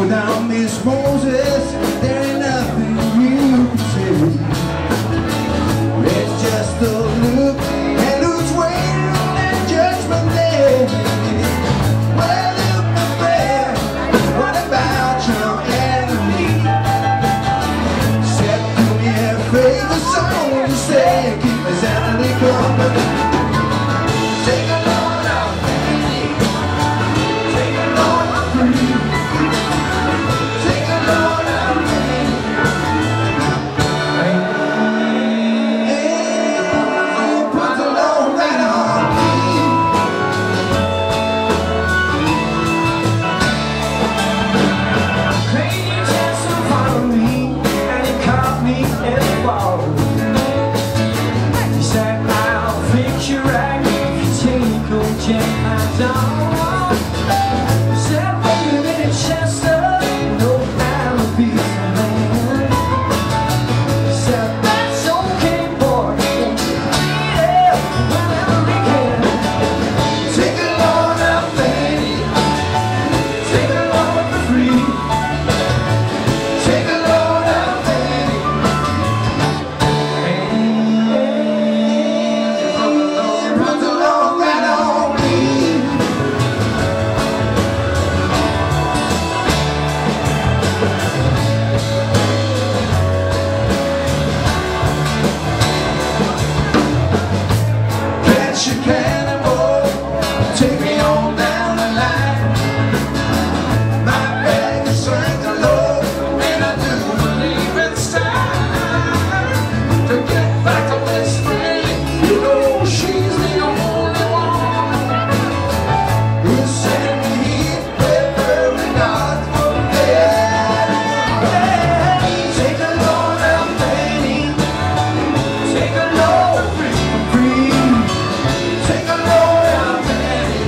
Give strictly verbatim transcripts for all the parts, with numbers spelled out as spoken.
Without Miss Moses, there ain't nothing you can say. It's just a look, and who's waiting on that judgment day? Well, look, my friend, what about your enemy? Said, do me a favor, son, you say, keep his enemy company. Take a load out, baby. Take a load out, free. Take a load out, baby. Hey, put the load right on me. Crazy chance to follow me, and he caught me in the fall. He said, I'll fix you right if you take no check my dog. Said, wait a minute, Chester, no alibi for man. Said, that's okay, boy, won't you beat it whenever we can. Take a load out, baby. Take a load for free. Take a load out, baby. Put the load right on me. Catch your cannonball, take me on down the line. My bag is strength and love, and I do believe it's time to get back to this thing. You know she's the only one who sent me here with every God for dead. Take a load out, baby. Take a load free. Take a load out, baby.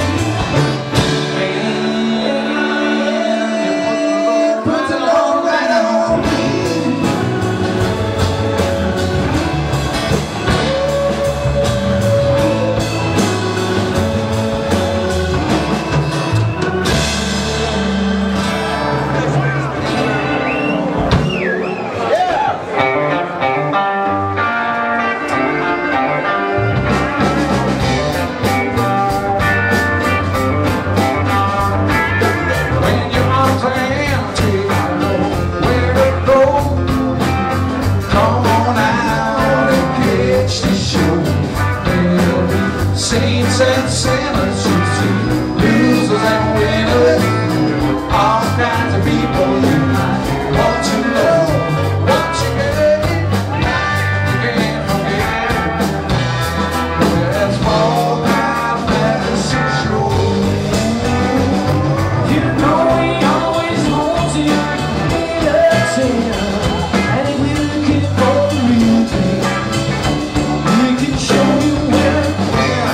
Put the load right on me. When your arms are empty, I know where to go. Come on out and catch the show. There'll be saints and sinners, you see, losers and winners, all kinds of people you might want to know. Once you get it, you can't forget it. There's more kind of medicine show. You know we always want to be a singer, and if we looking for the real thing, we can show you where and when.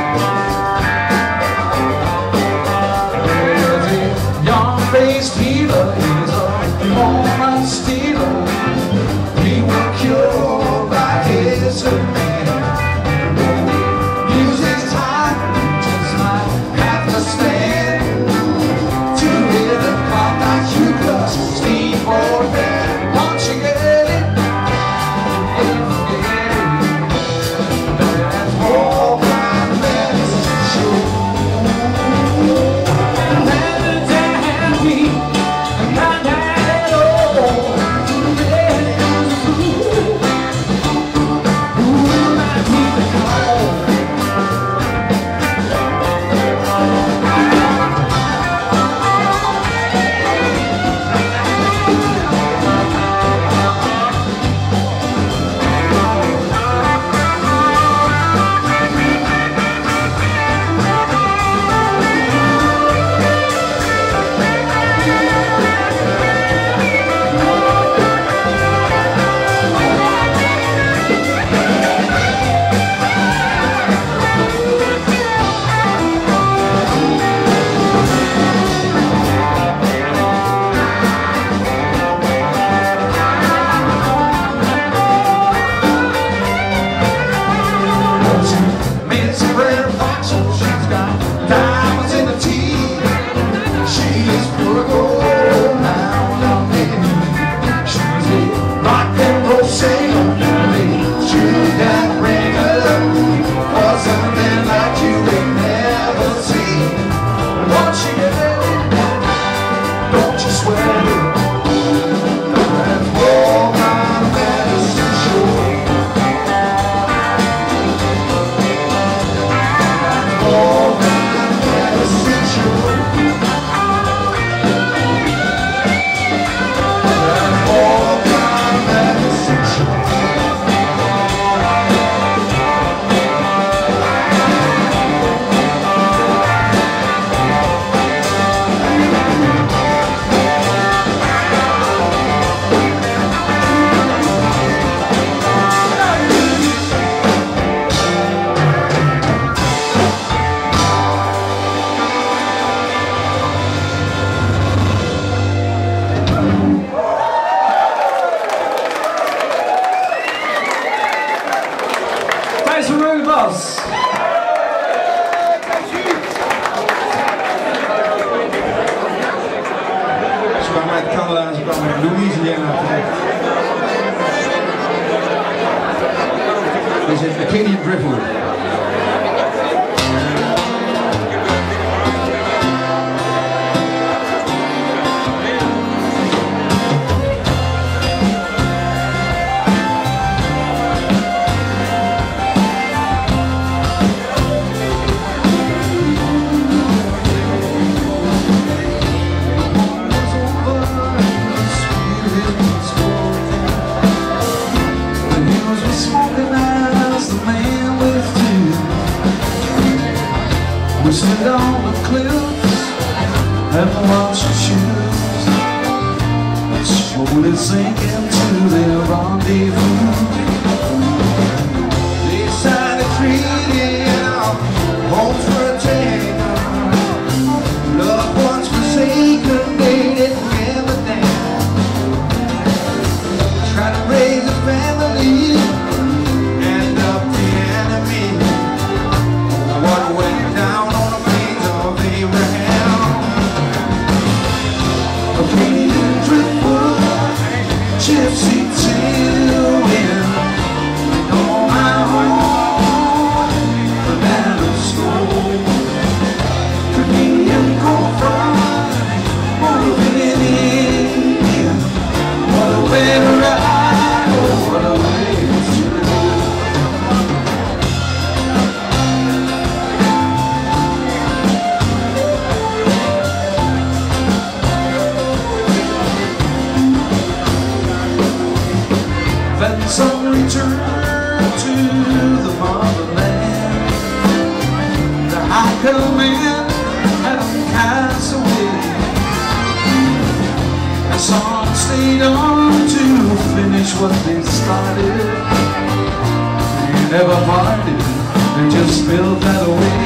There's a young-faced healer, he's a moment stealer. He will cure by his command. Use his time, just might have to stand to hit a clock like you plus Steve for that. Once you get it, you can't forget it. There's more kind of medicine show. Rather than have me kwamen uit Canada, ze kwamen uit Louisiana terecht. Dit is Acadian Driftwood. We stood on the cliffs and watched the ships slowly sinking to their rendezvous. They signed a treaty and our homes were taken. Loved ones forsaken, they didn't give a damn. Tried to raise a family, end up the enemy. What went down on the plains of Abraham? Acadian driftwood, gypsy till wind. On my home, the land of snow. Canadian cold front, moving in. What a way to ride, oh, what a way to go. Then some return to the motherland. The high command had them cast away, and some stayed on to finish what they started. They never parted, they just built that away.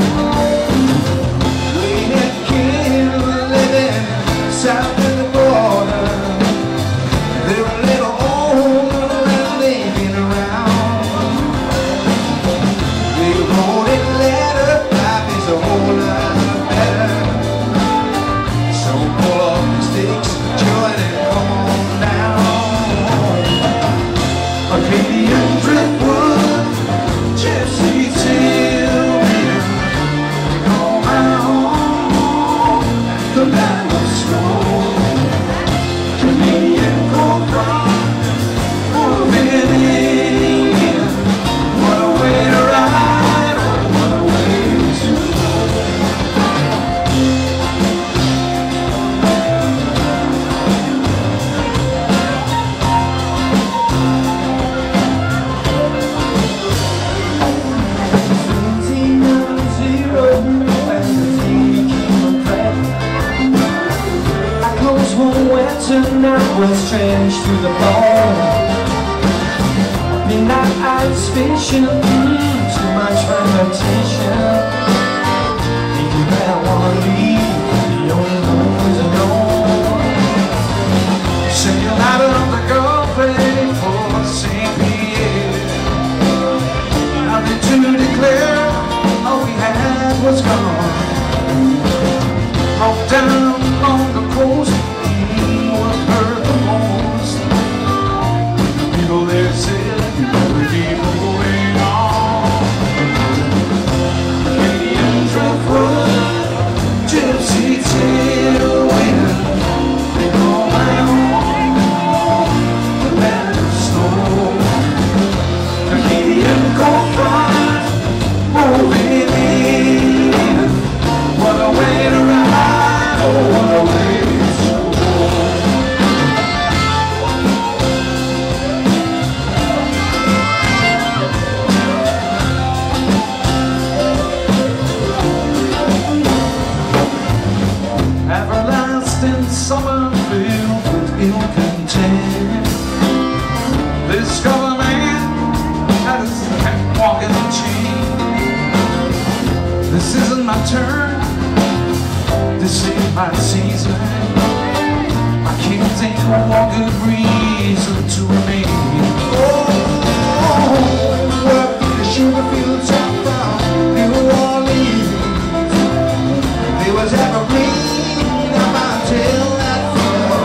We had kids living south of the border. They were little old and living around. They wrote it letter, life is a whole lot better. So pull up the sticks, join and come on down. Acadian driftwood, gypsy till wind. They call my home the land of snow. Canadian cold front, moving in. What a way to ride, oh, what a way to go. Seventeen on zero, and the T V came on crack. I closed one winter night, was drenched to the bone. Midnight ice fishing, mm, too much repetition. Thinking that I wanna leave, the only one is alone. Sailed out of the Gulf ready for Saint Pierre. Nothing to declare, all we had was gone. Broke down on the coast, what hurt the most. The people there said, you better keep moving on. Acadian driftwood, gypsy till wind. They call my home the land of snow. Acadian cold front, moving in. What a way to ride, oh, what a way to go. Everlasting summer filled with ill content. This government had us kept walking the chain. This isn't my turn, this ain't my season. I can't think of one good reason to remain. Oh, work in the sugar fields up from New Orleans. There was ever rain up until that fall.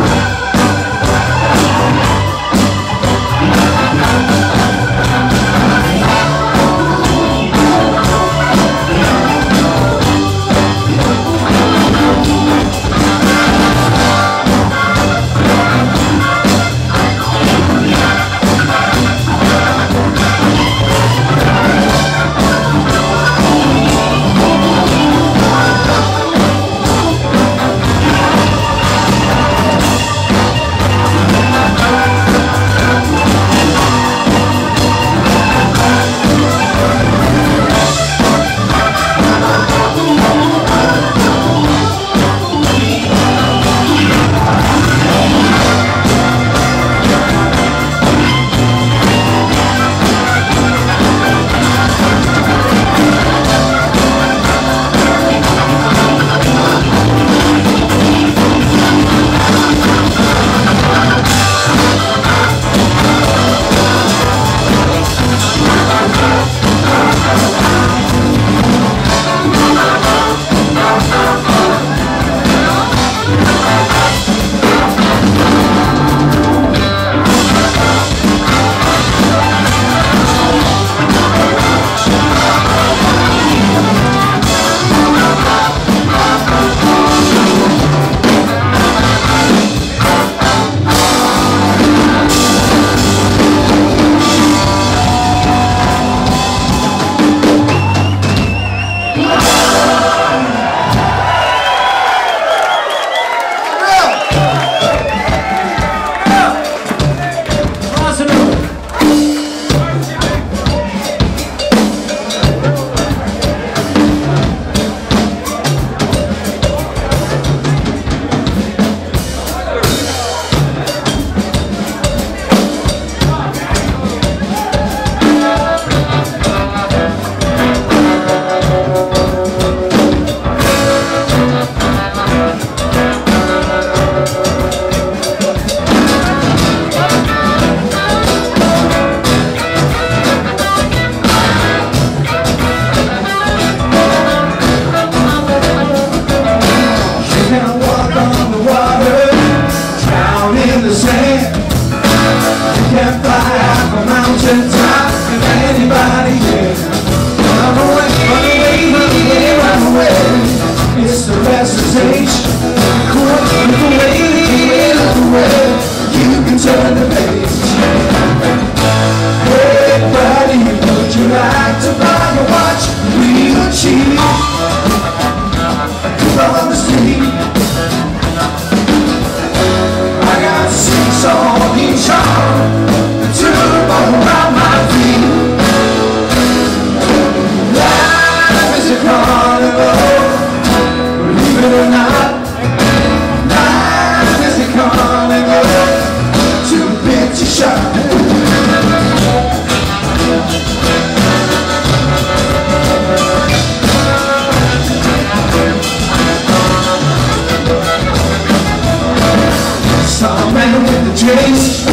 chase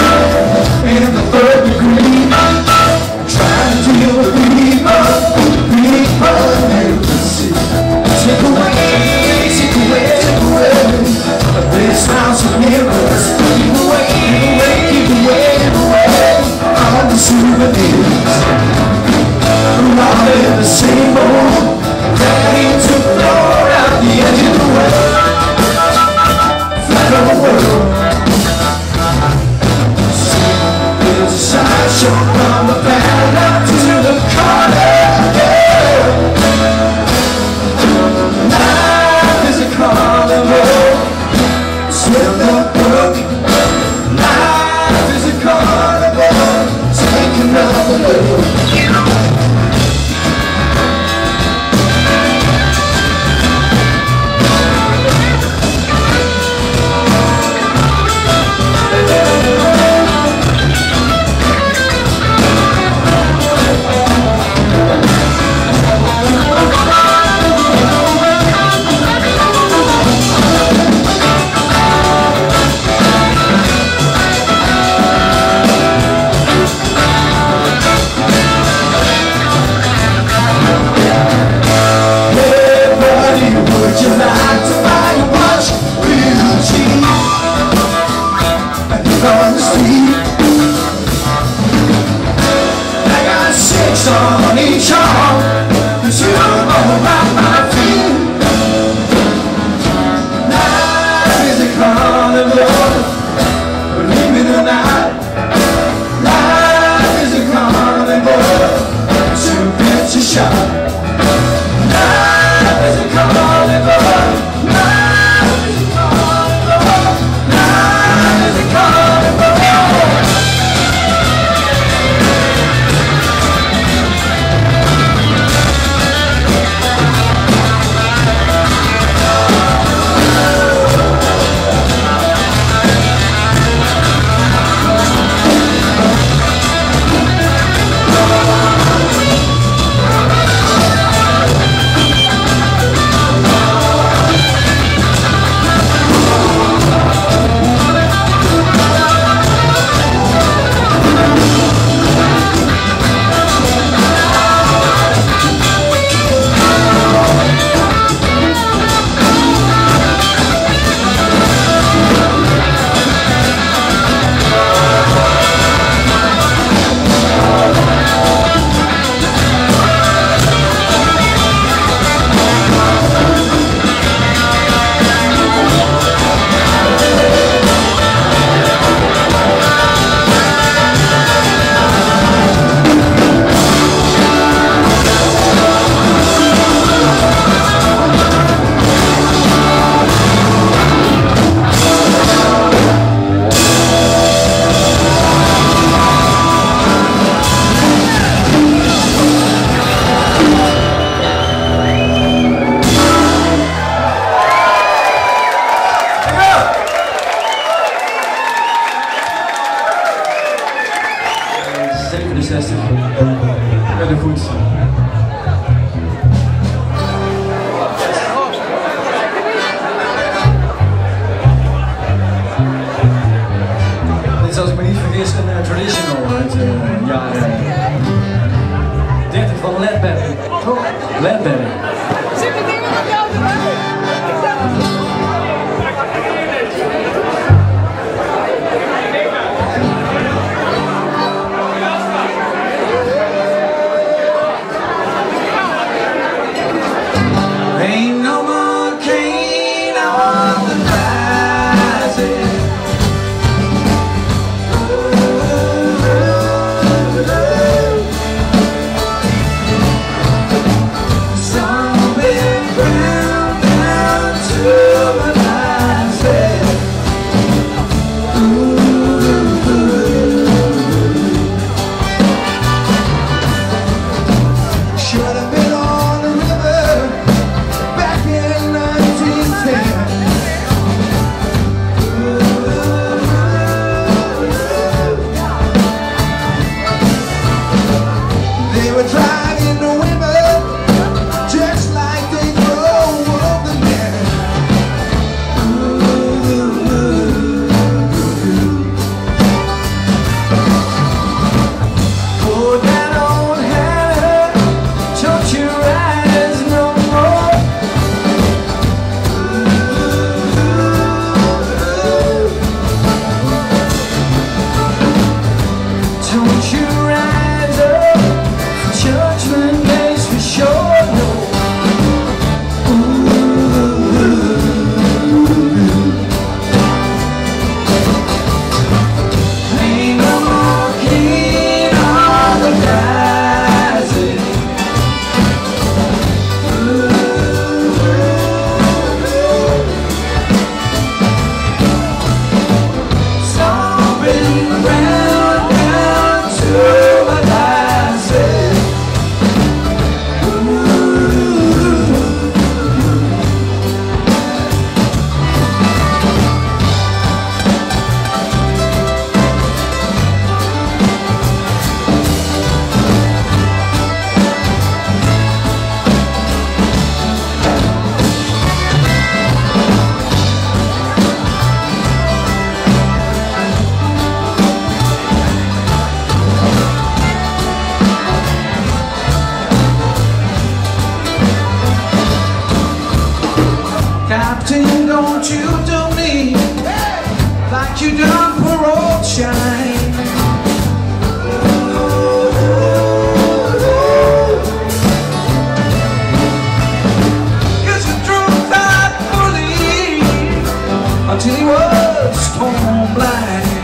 in the third degree, trying to deal with people, people you can see. Take away, take away, take away this house of mirrors. Keep away, keep away, keep away, keep away all the souvenirs. We're all in the same boat, ready to float out the edge of the world, flat of the world. Sideshow from the banner to the corner, yeah. Life is a carnival, till the Ledbetter. Ain't no more cane on the rising. Some been ground down to the rising. Should have been on the river back in nineteen ten. They were dragging the women just like they drove the men. Pour that old Hannah, don't you rise no more. Don't you rise up, judgment days for sure, no. Ain't no more king on the rising. Stomping ground down to the rising. Captain, don't you do me like you done poor old Shine. Cause you drove that bully until he was stone blind.